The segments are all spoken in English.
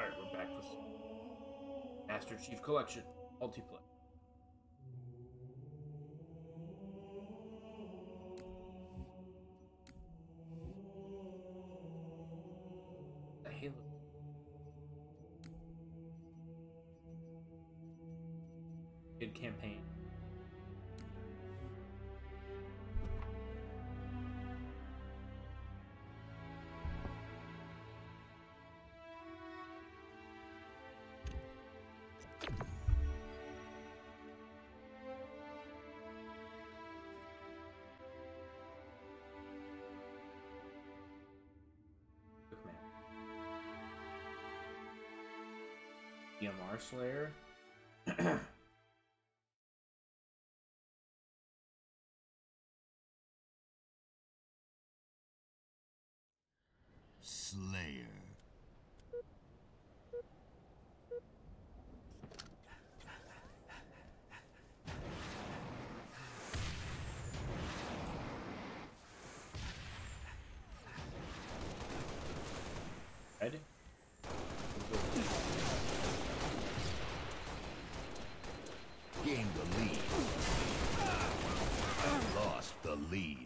Alright, we're back with Master Chief Collection multiplayer. The Halo. Good campaign. Quick map. EMR Slayer. Slayer. Ready? Gained the lead. And lost the lead.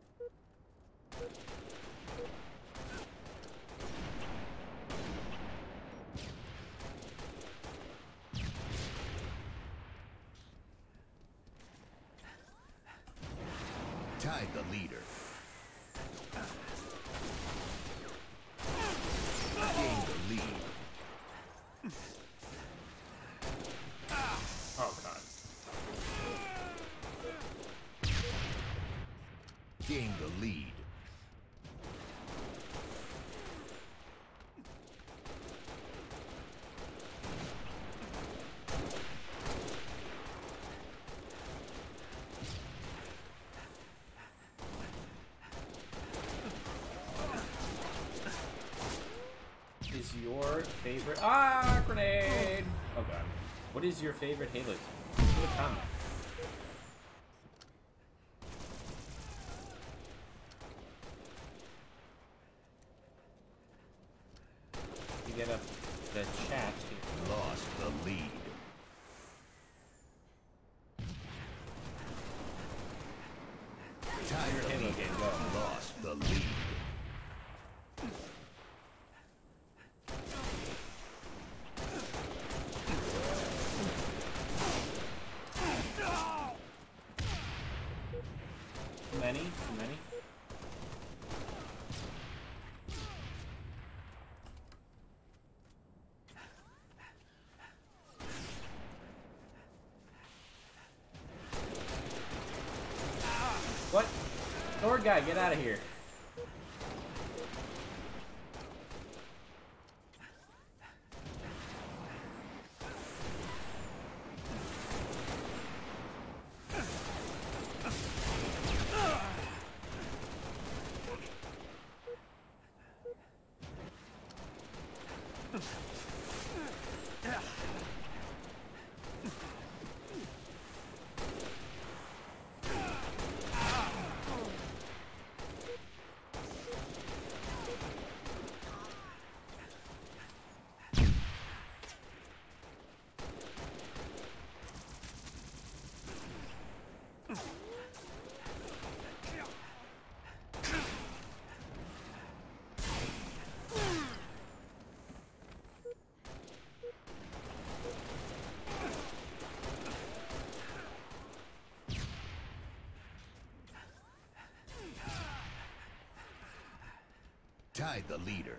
Tied the leader. Gained the lead. Oh god. Gained the lead. Is your favorite grenade? Oh god. What is your favorite Halo team? Leave a comment. You get up the chat here. Lost the lead. Tied Your the Halo lead. game, go. Lost the lead. Too many? Too many? What? Sword guy, get out of here. Tied the leader.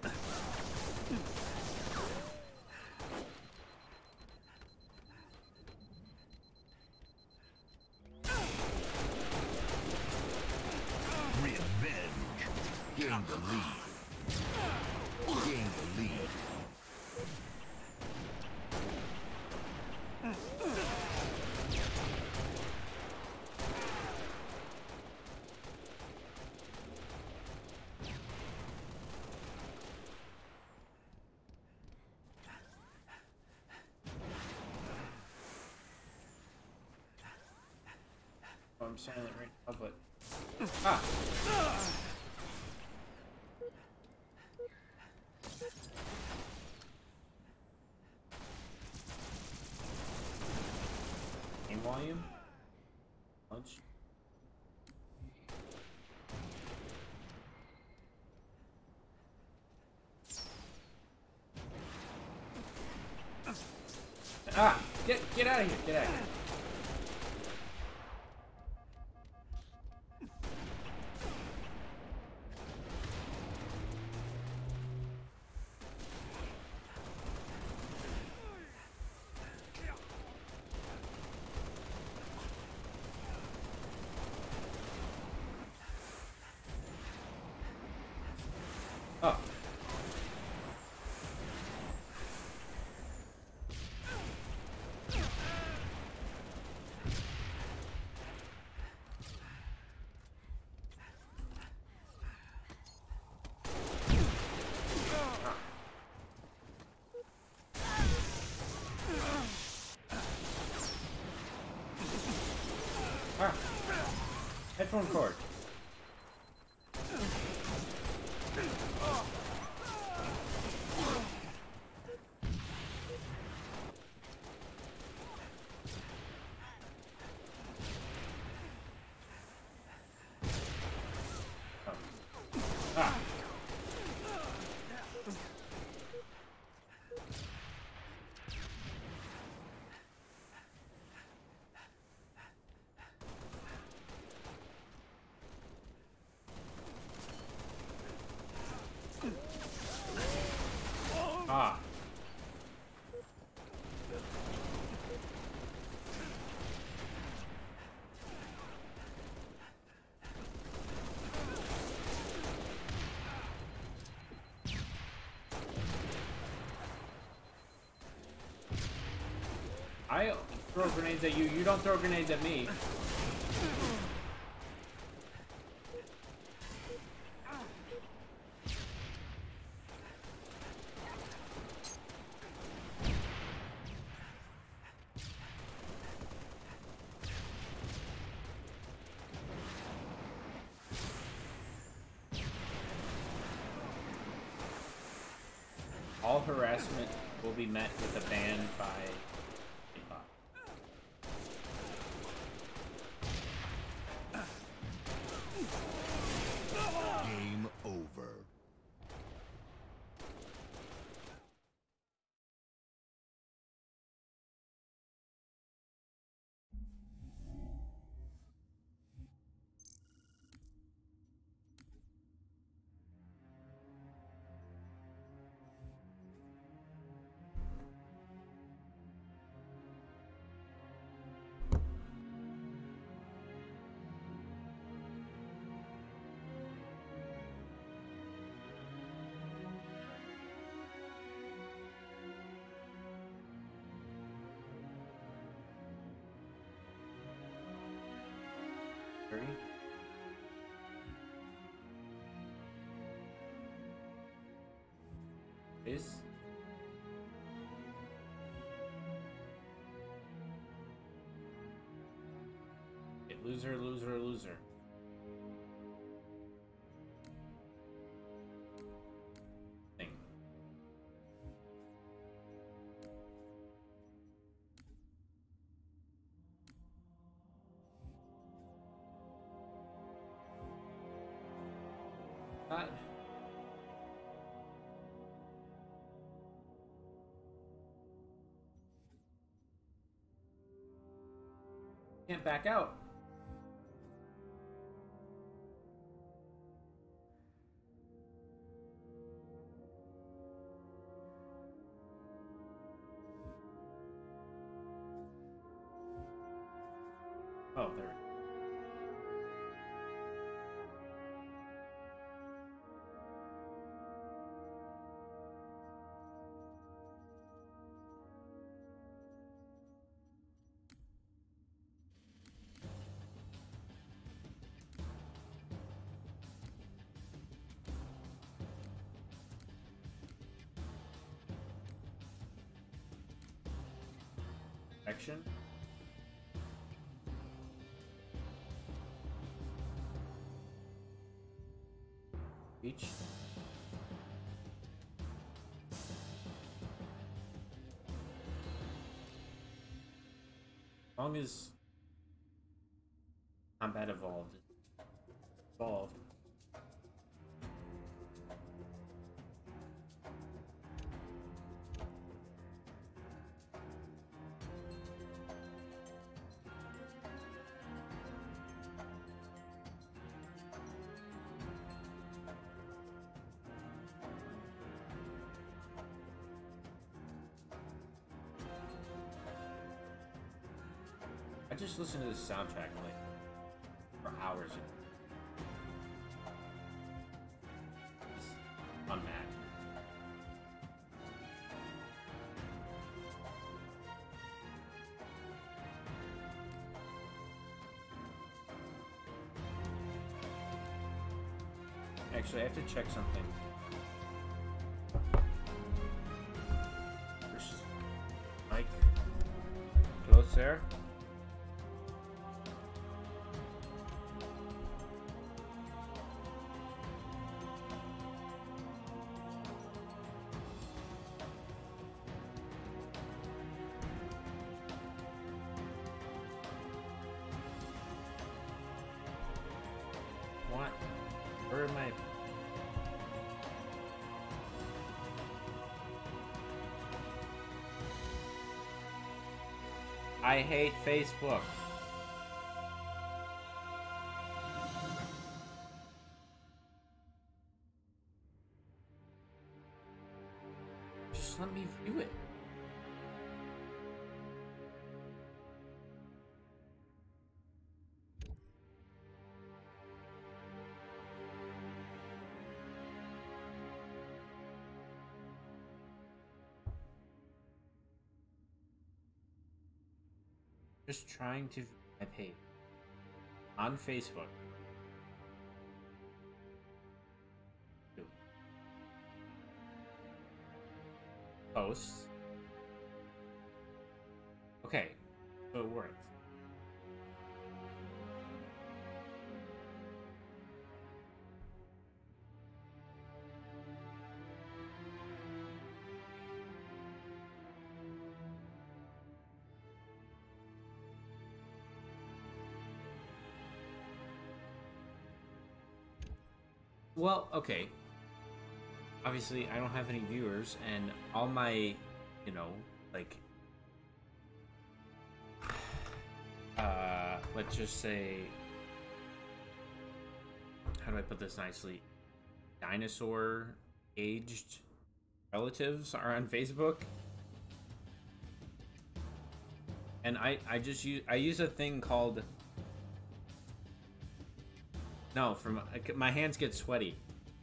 Revenge. Gained the lead. Gained the lead. Oh, I'm silent right now, but... Ah! volume. Punch. Ah! Get out of here! Get out of here! Oh. Ah. Headphone cord. Ah. Ah. I throw grenades at you. You don't throw grenades at me. All harassment will be met with a ban by a bot. Game over. This. Loser, loser, loser. Thing. Not. Can't back out. Oh, there. Action. Reach. As long as Combat evolved. Evolved. I just listened to this soundtrack like for hours. I'm mad. Actually, I have to check something. There's Mike. Close there. What? Where am I? I hate Facebook. Just let me view it. Just trying to view my page on Facebook. Posts. Okay, so it works. Well, okay. Obviously, I don't have any viewers, and all my, you know, like, let's just say, how do I put this nicely? Dinosaur aged relatives are on Facebook. And I use a thing called, no, from my hands get sweaty.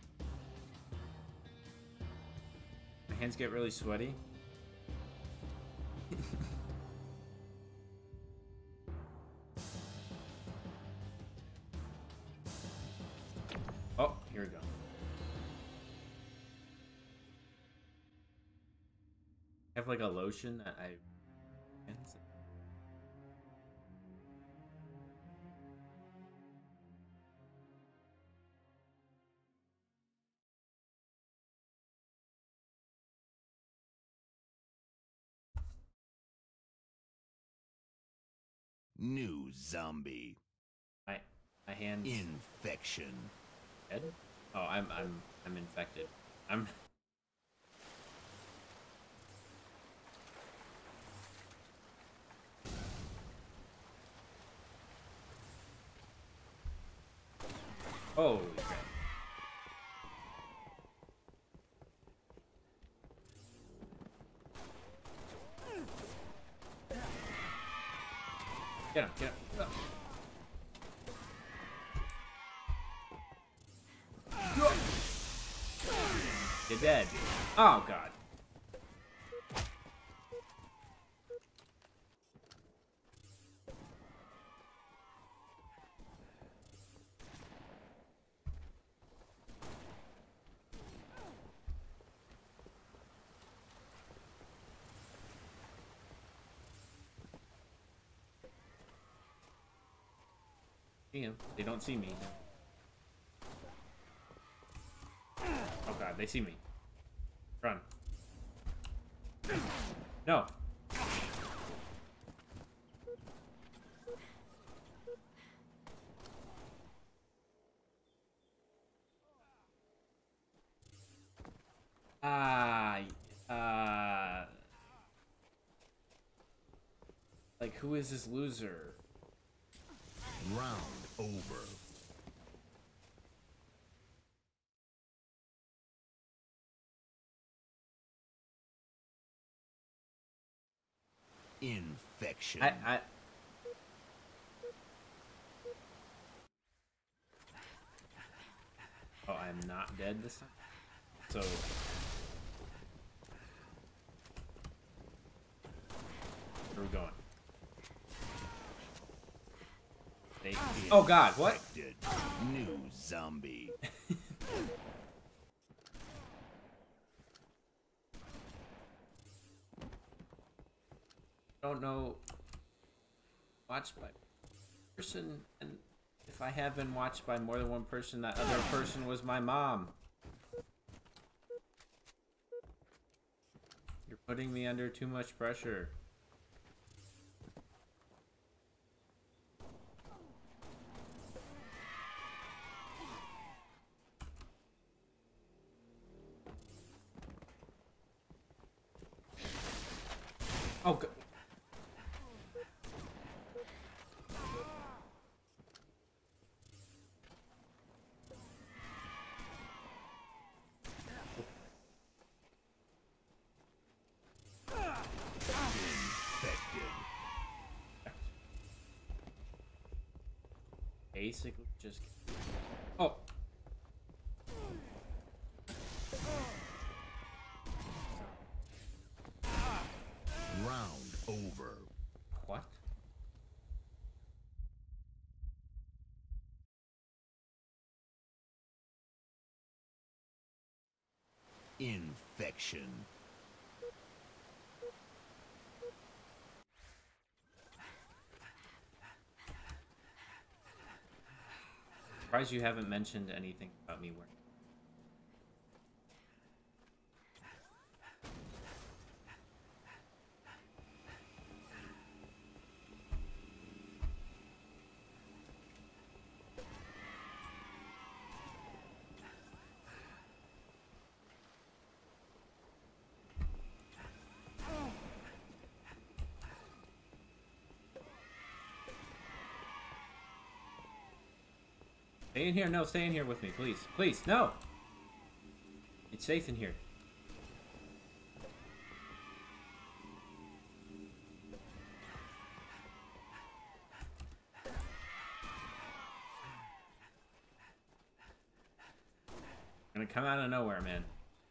My hands get really sweaty. Oh, here we go. I have like a lotion that I New zombie. my hands Infection. dead? Oh, I'm infected. I'm holy crap. Get him, get him. You're dead. Oh, God. See him. They don't see me. Oh God, they see me. Run. No. Like, who is this loser? Round over. Infection. Oh, I'm not dead this time? So... where are we going? Oh god, what? Infected. New zombie. Don't know. Watched by person, and if I have been watched by more than one person, that other person was my mom. You're putting me under too much pressure. Oh, God. Basically, just... Oh! Round over. What? Infection. Surprised you haven't mentioned anything about me wearing. Stay in here. No, stay in here with me, please. Please, no! It's safe in here. I'm gonna come out of nowhere, man.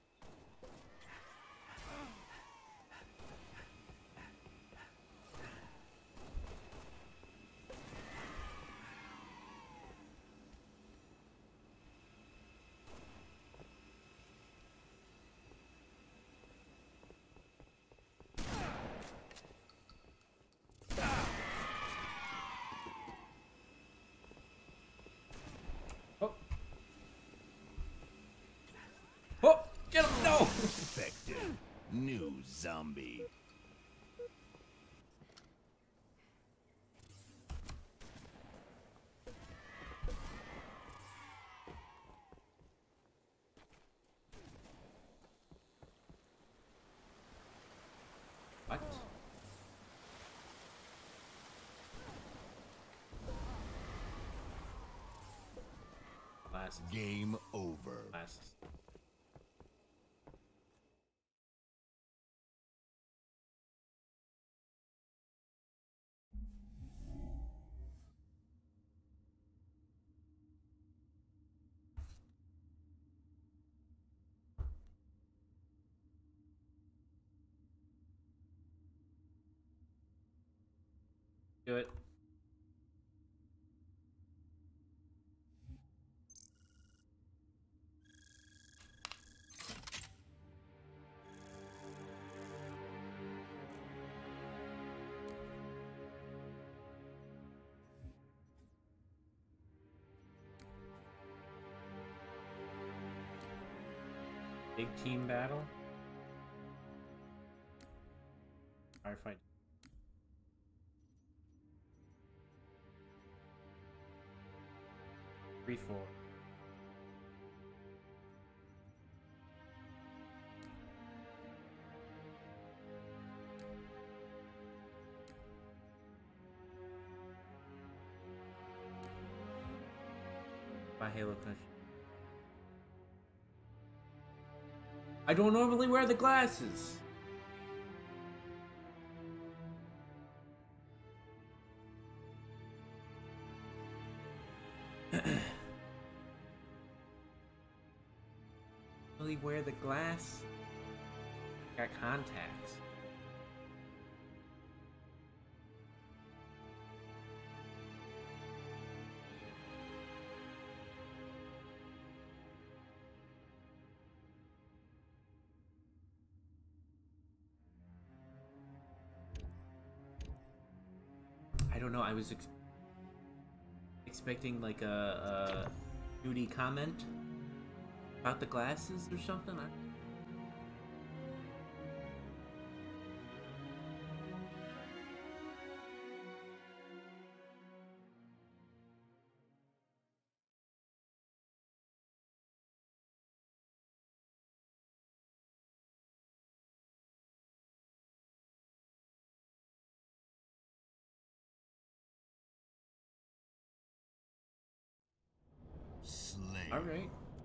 Oh. Oh! Get him! No! Infected. New zombie. What? Last. Game over. Last. Do it. Big team battle. Firefight. 3-4. My Halo Punch. I don't normally wear the glasses. Really wear the glass? Got contacts. I don't know. I was expecting like a Judy comment about the glasses or something. Slay. All right.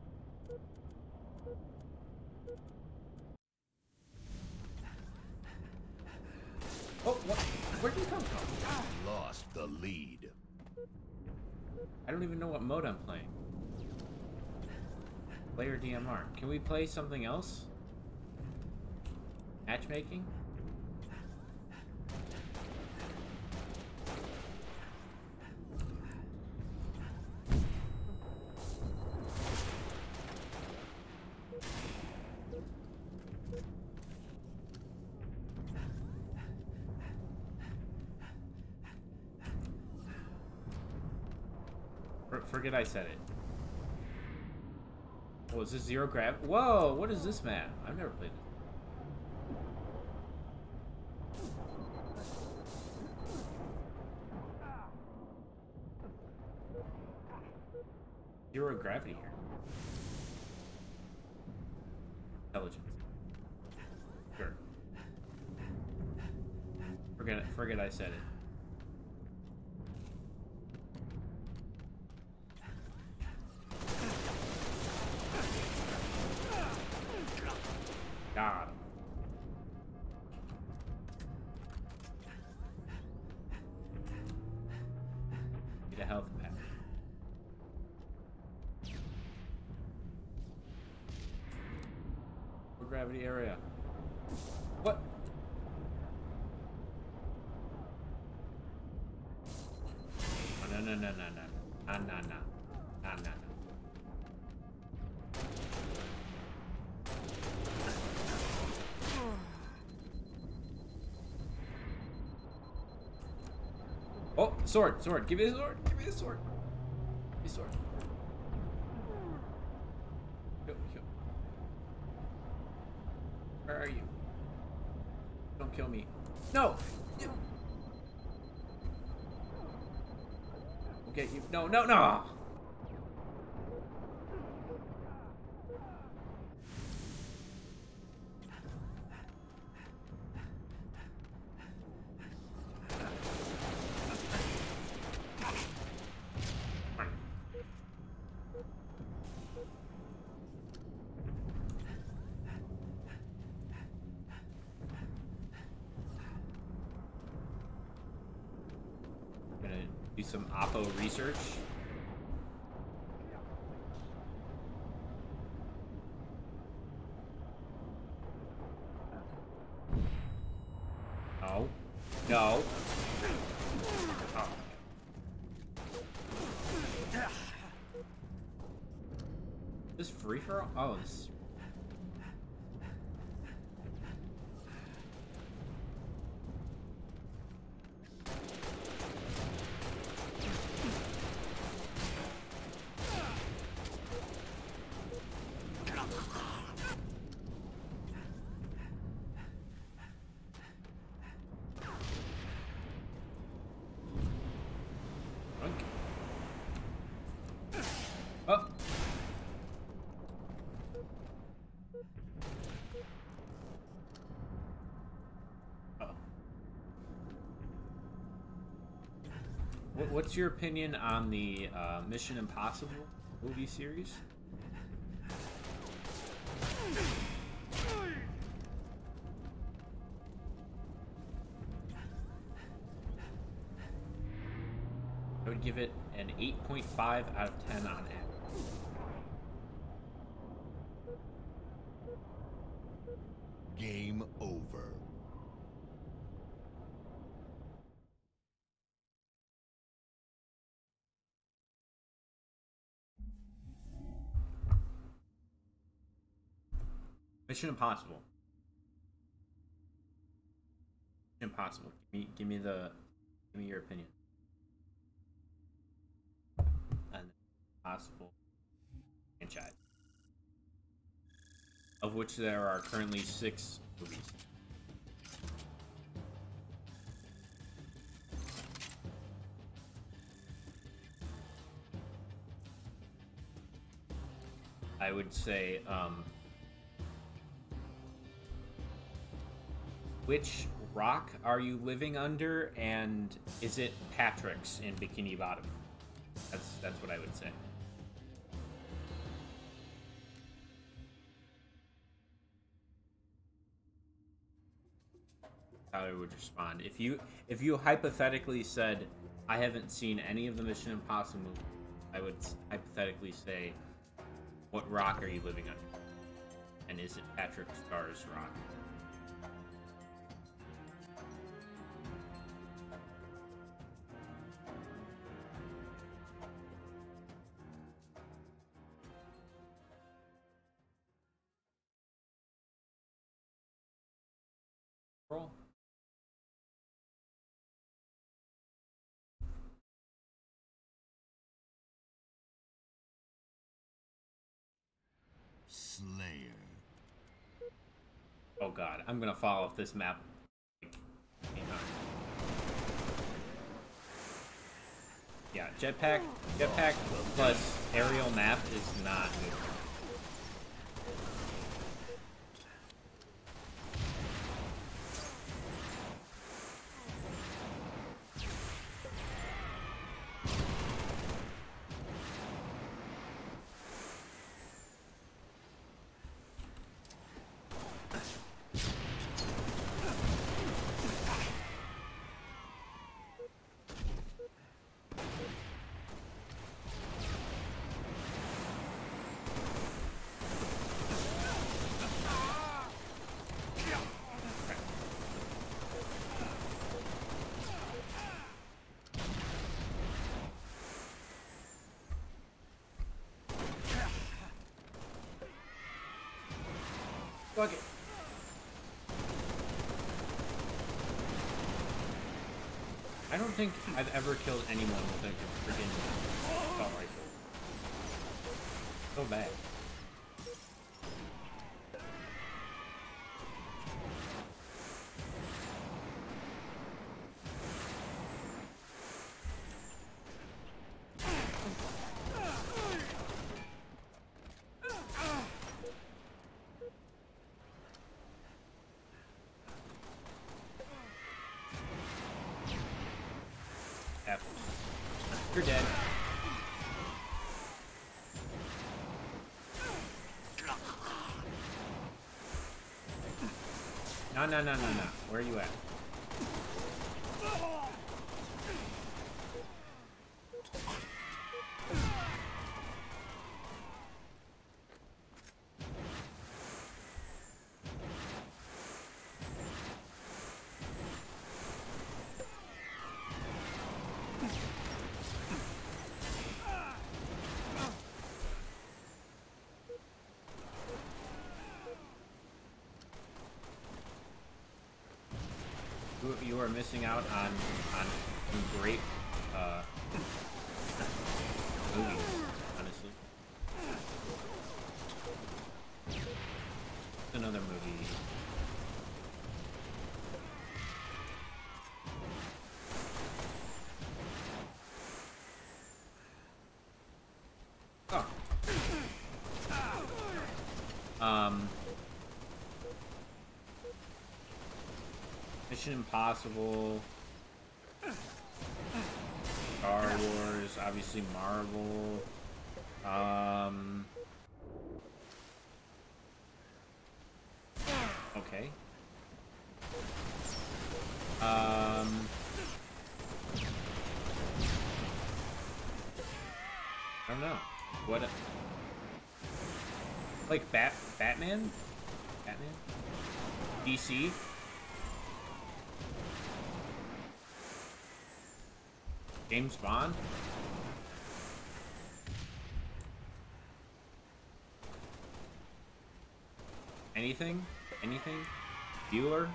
Oh, what? Where did you come from? Lost the lead. I don't even know what mode I'm playing. Player DMR. Can we play something else? Matchmaking? Forget I said it. Oh, is this zero grav? Whoa, what is this map? I've never played this. Zero gravity here. Intelligence. Sure. Forget I said it. God. Need a health pack. Low gravity area. What? Oh, no, no, no, no, no. No, no, no. No, no, no. Oh, sword, sword. Give me the sword. Give me the sword. Give me the sword. Yo, yo. Where are you? Don't kill me. No! I'll get you. No, no, no! Do some Oppo research. No. No. Oh. This free for all? Oh, this. Oh. What's your opinion on the Mission Impossible movie series. I would give it an 8.5 out of 10 on average. Game over. Mission Impossible. Mission Impossible. Give me your opinion. And Impossible franchise, of which there are currently 6 movies. I would say, which rock are you living under, and is it Patrick's in Bikini Bottom? That's what I would say. How I would respond if you hypothetically said, I haven't seen any of the Mission Impossible movies, I would hypothetically say, what rock are you living under? And is it Patrick Starr's rock? Roll. Slayer. Oh god, I'm gonna fall off this map. Yeah, jetpack plus aerial map is not good. Fuck it. I don't think I've ever killed anyone with a freaking assault rifle. So bad. You're dead. No. Where are you at? You are missing out on some great movies, honestly. Another movie. Oh. Mission Impossible, Star Wars, obviously Marvel, Okay. I don't know. What? Like Batman? Batman? DC? James Bond? Anything? Anything? Bueller?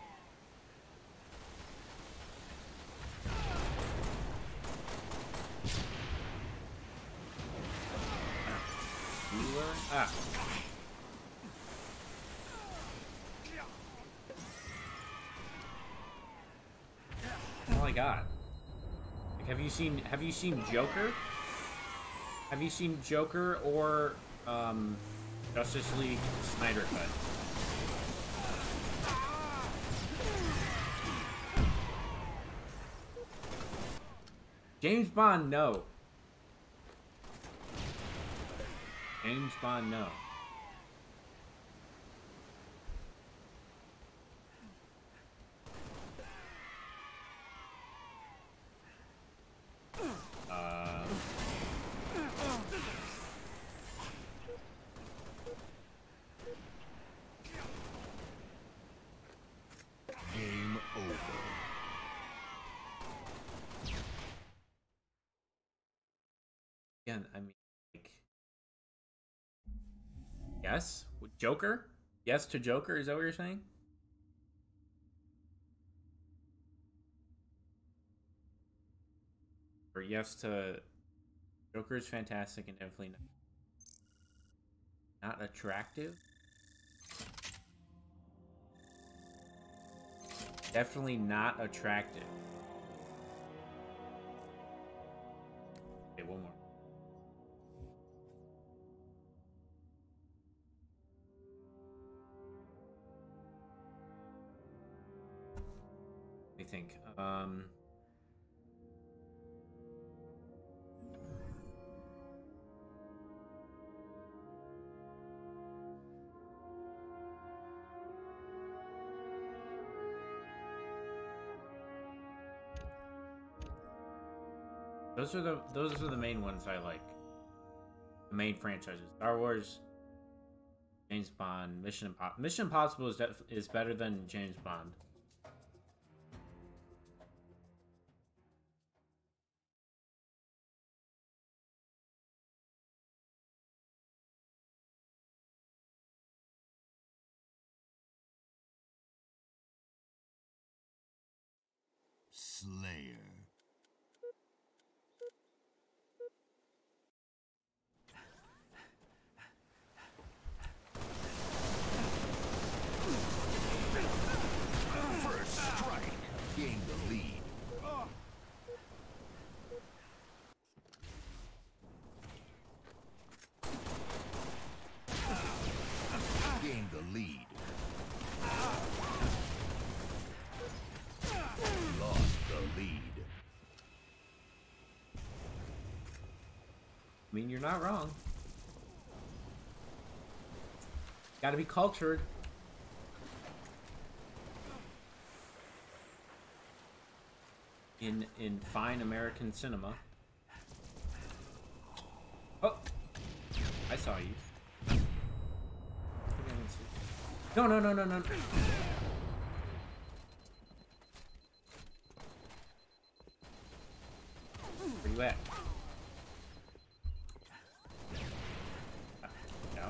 Bueller? Ah. All I got. Like, have you seen Joker? Have you seen Joker or Justice League Snyder Cut? James Bond, no. James Bond, no. Game over. Again, I mean, like, yes? Joker? Yes to Joker? Is that what you're saying? Or yes to Joker is fantastic and definitely not attractive? Definitely not attractive. Okay, one more. Let me think. Those are the main ones I like. The main franchises: Star Wars, James Bond, Mission Impossible. Mission Impossible is better than James Bond. Slayer. First strike. Gain the lead. Gain the lead. Lost the lead. I mean, you're not wrong. Gotta be cultured. In fine American cinema. Oh, I saw you. I think I didn't see you. No. Where you at? No.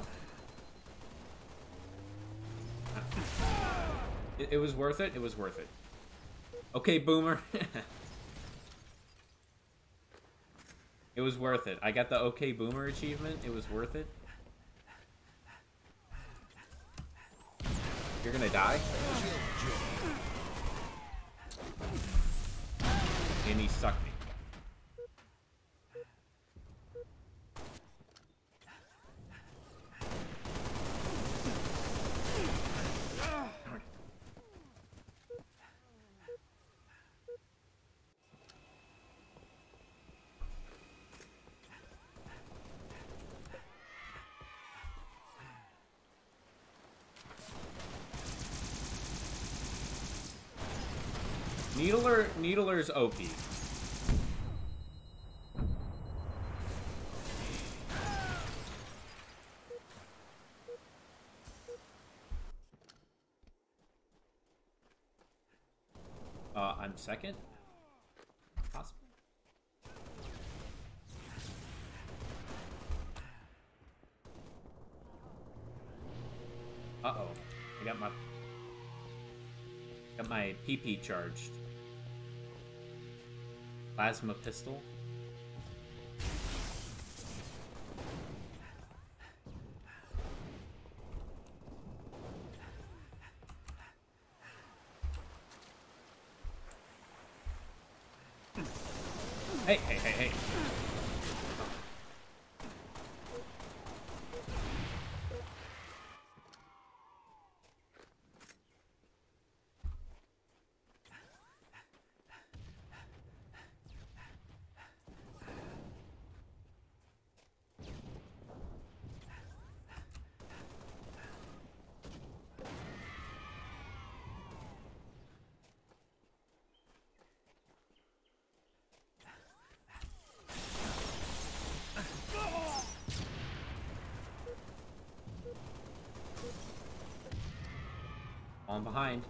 It was worth it. It was worth it. Okay, Boomer. It was worth it. I got the OK Boomer achievement. It was worth it. You're gonna die? And he sucked me. Needler's OP. I'm second. Possible. Uh-oh. I got my PP charged. Plasma pistol. Hey, hey, hey, hey. Falling behind.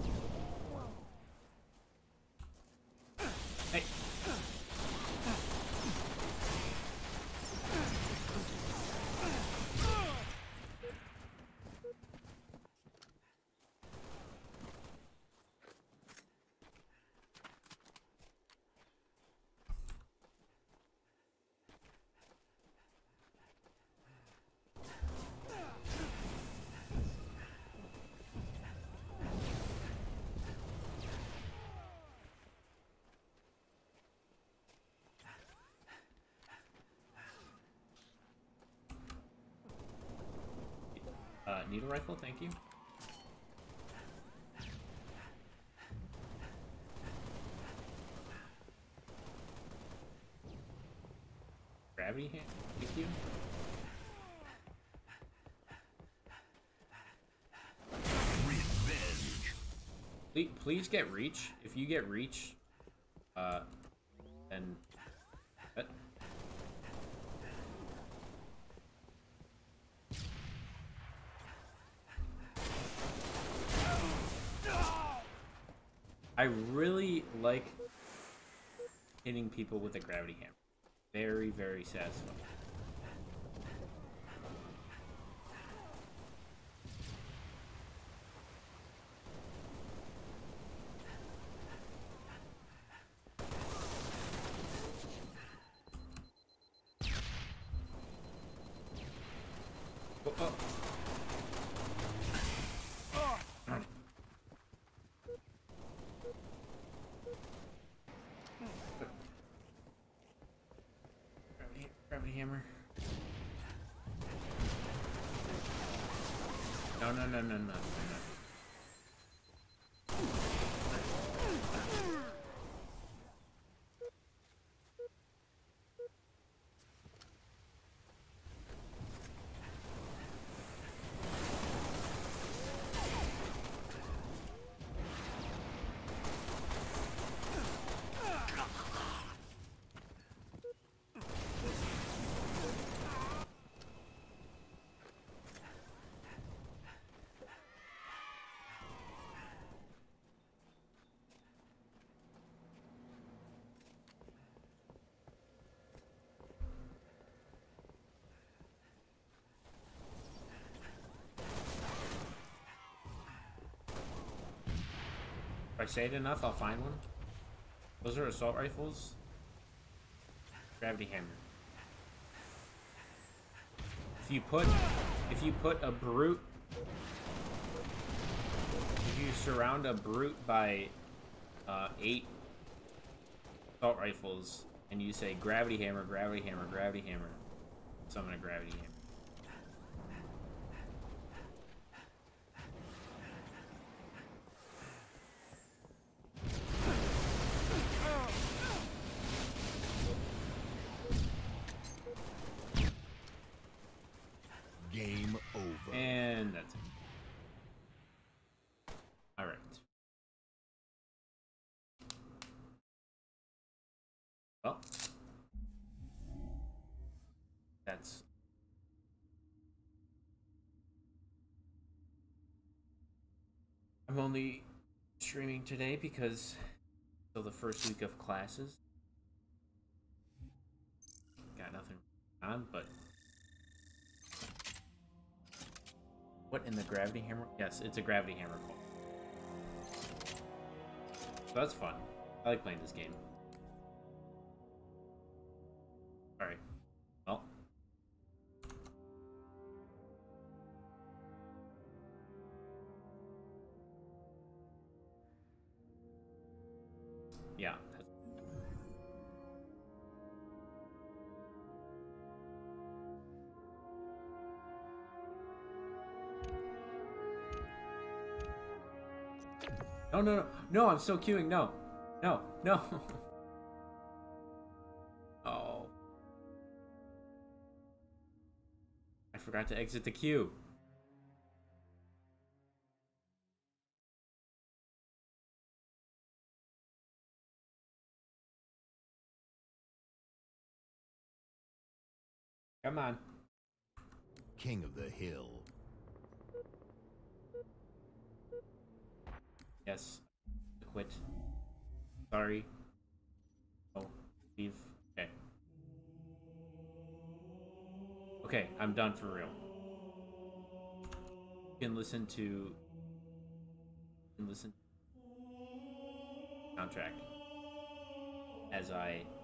Hey. Needle rifle, thank you. Gravity hand, thank you. Revenge. Please get reach. If you get reach, then. I really like hitting people with a gravity hammer. Very, very satisfying. Oh, oh. Gravity hammer. No, no, no, no, no, no, no. If I say it enough, I'll find one. Those are assault rifles. Gravity hammer. If you put a brute, if you surround a brute by 8 assault rifles, and you say gravity hammer, gravity hammer, gravity hammer, summon a gravity hammer. Game over. And that's it. Alright. Well, that's... I'm only streaming today because till the first week of classes. Got nothing on, but... What in the gravity hammer? Yes, it's a gravity hammer call. So that's fun. I like playing this game. Alright. Well. Yeah. No, no, no. No, I'm still queuing. No. No, no. Oh. I forgot to exit the queue. Come on. King of the hill. Yes. Quit. Sorry. Oh, leave. Okay. Okay, I'm done for real. You can listen to... soundtrack as I